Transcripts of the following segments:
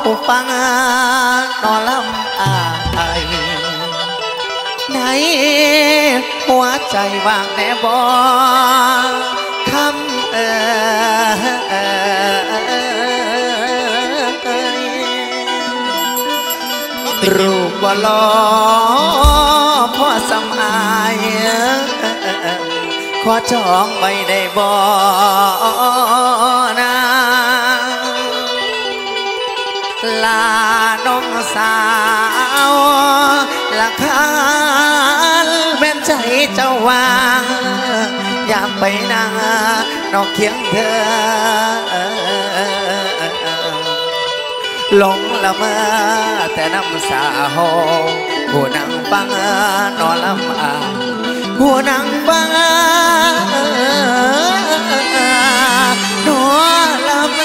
ผู้ฟังนอนลำอายในหัวใจว่างแน่บ่คำรูปว่าล้อพ่อสำอายขอจองไว้ได้บ่นะลาน้องสาวละคันเป็นใจเจ้าวางอยากไปนั่งนอกเคียงเธอหลงละเมอแต่น้ำสาวผู้นั่งฟังนอนลำอาผู้นั่งฟังนอนลำ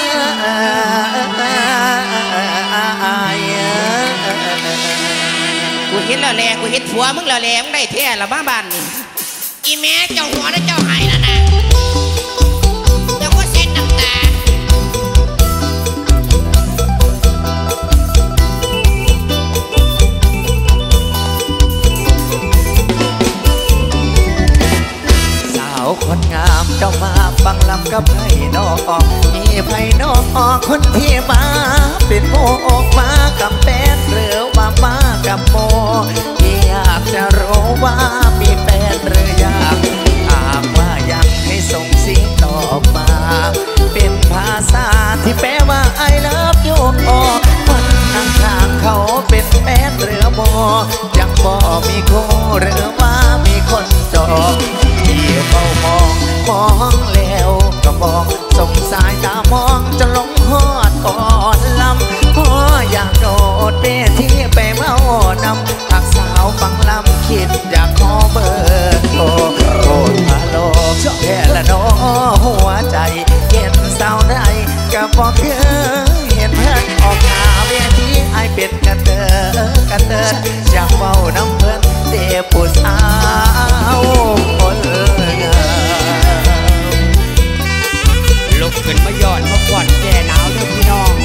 กูเห็นแล้วแหละกูเห็นผัวมึงแล้วแหละมึงได้แท้ละบ้าบ้านนี่อีแม่เจ้าหัวและเจ้าหายแล้วนะเจ้าก็เส้นน้ำตาคนงามเจ้ามาฟังลำกับไผ่นอกมีไผ่นอกคนที่มาเป็นโมกมากับแฟนหรือว่ามากับโมที่อยากจะรู้ว่ามีแฟนหรือยังหากว่ายังให้ส่งสิ่งตอบมาเป็นภาษาที่แปลว่า I love you คนข้างๆเขาเป็นแฟนหรือโมยังบ่มีคู่หรือว่ามีคนจองที่เฝ้ามองแล้วก็มองส่งสายตามองจะลงหอดก่อนลำพออยากโดดเวทีไปเมานำหากสาวฟังลำคิดอยากขอเบอร์โทรโทรฮัลโหลแค่ละน้อหัวใจเห็นสาวใดก็บอกเคยเห็นเพื่อนออกหาเวทีไอเป็นกันเตออยากเฝ้าน้ำเพื่อนเด็กผู้สาวคนลุกขึ้นมาย้อนมาก่อนแก่หนาวเด้อพี่น้อง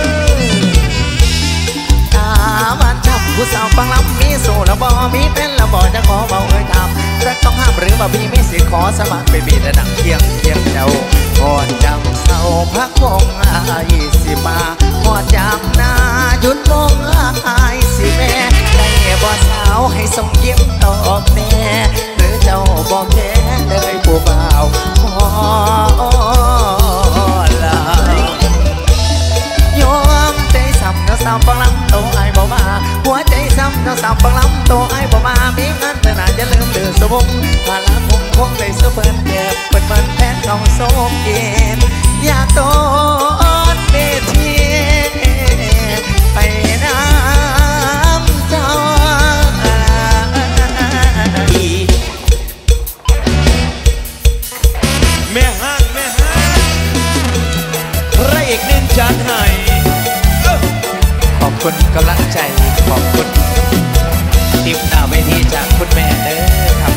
ตามันจับผู้สาวฟังลำมีสู่แล้วบ่มีเป็นแล้วบ่จะขอเบาทำรักต้องห้ามหรือว่าพี่มีสิทธิ์ขอสมัครไปบีและดังเคียงเจ้าก่อนจำเศร้าพักวง20 มาหอดยามหน้าหยุดมองสิแม่ได้บ่สาวให้ส่งยิ้มตอบแน่หรือเจ้าบอกแค่เลยผู้บ่าวขอลายอมใจซ้ำเจ้าสาวฟังลำโตไอ้บ่มาหัวใจซ้ำเจ้าสาวฟังลำโตไอ้บ่มามีเงินแต่น่าจะลืมเดือดสมงพาละคงได้สุเพิ่นเก็บเปิดแผนของโซมเกมอยากโดนเวทีไปน้ำเจ้าแม่ห้างพระเอกเน้นจานให้ขอบคุณกำลังใจขอบคุณทิปหน้าเวทีจากคุณแม่เด้อครับ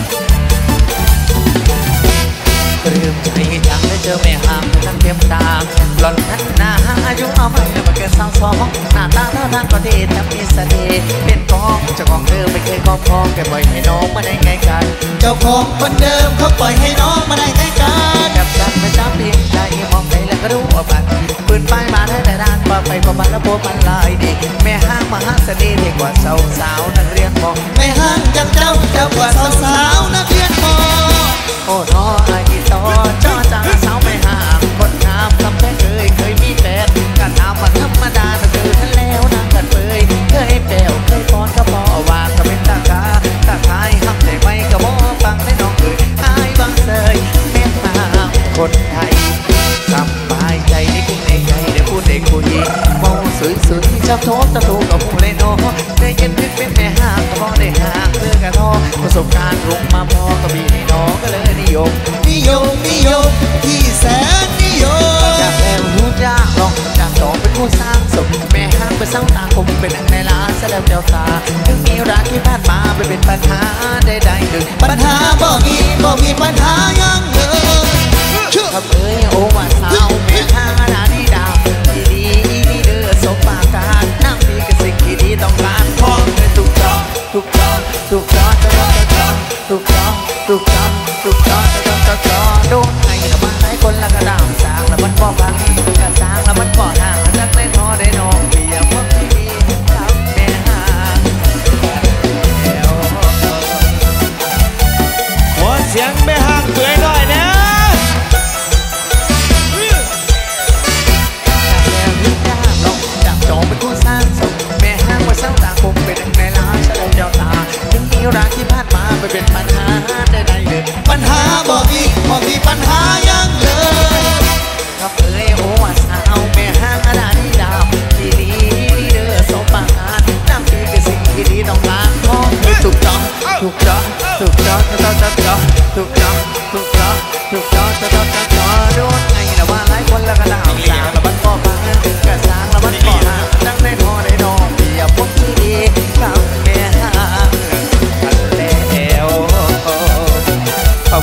ลืมใจจังได้เจอแม่ห้ามทั้งเทียมตาหล่อนทันหน้าอายุเอาไม่มาเกิน22หน้าตาท่าทางก็ดีแต่มีเสน่ห์เป็นกองเจ้าของเดิมไม่เคยครอบครองแกปล่อยให้น้องมาได้ไงกันเจ้าของคนเดิมเขาปล่อยให้น้องมาได้ไงกันแบบกันไม่จำเพียงใจมองไปแล้วก็รู้ว่าบันปืนไฟมาได้แต่ด้านปไปประมาณแล้วพวกมันลายดีแม่ห้างมหาเสน่ห์เด็กกว่าสาวนักเรียนมองแม่ห้างจังเจ้ากว่าสาวนักเรียนมองโอ้ท้อไอ้ต่อจ้อจ้าสาวไม่ห่างคนงามลำแพ้เคยมีแฟนกันตามมาธรรมดาแต่เธอท่านแล้วนางกันเปยเคยแปลวเคยป้อนก็พอว่าก็เป็นตาขายห้ามแต่ไม่ก็มอฟังได้น้องอายบางเสยแม่ห้างคนไทยสบายใจได้คุ้มในใจได้พูดได้คุยมองสวยๆจับโทษตะตูกับผู้เล่นโนได้ยินเป็นแม่ห้างก็พอได้ห่างเพื่อกระทอประสบการณ์ลุงมาพอก็มีน้องก็เลยนิยมที่แสนนิยมจากแล้วรู้จักลองจากต่อเป็นผู้สร้างสมแม่ห้างเป็นสร้างตาคมเป็นหนึ่งในล้านเสียแล้วเจ้าตาถึงมีรักที่ผ่านมาไม่เป็นปัญหาใดๆหนึ่งปัญหาบ่มีปัญหายังเลยครับโอ้ว่าสาวแม่ห้างนาดีดาวดีเดือดสบปากกา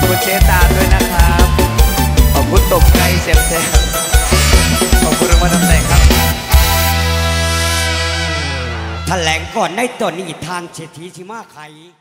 คุณเชตาด้วยนะครับขอบคุณตกไก่เสียบขอบคุณรางวัลน้ำใจครับแถลงก่อนในตอนนี้ทางเศรษฐีสิมาไข